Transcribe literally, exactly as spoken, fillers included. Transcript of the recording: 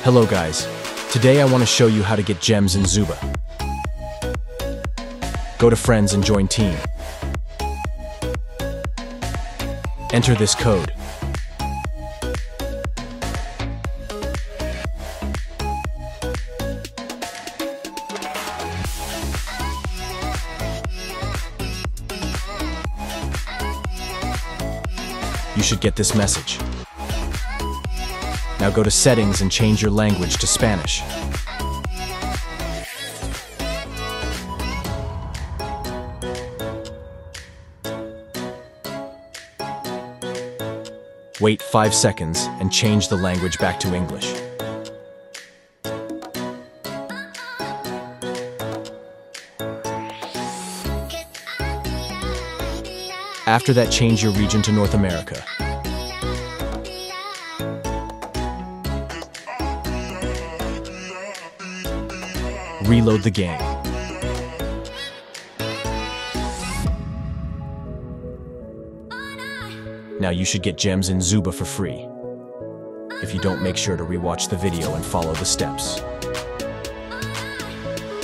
Hello guys, today I want to show you how to get gems in Zooba. Go to Friends and join Team. Enter this code. You should get this message. Now go to Settings and change your language to Spanish. Wait five seconds and change the language back to English. After that, change your region to North America. Reload the game. Now you should get gems in Zooba for free. If you don't, make sure to rewatch the video and follow the steps.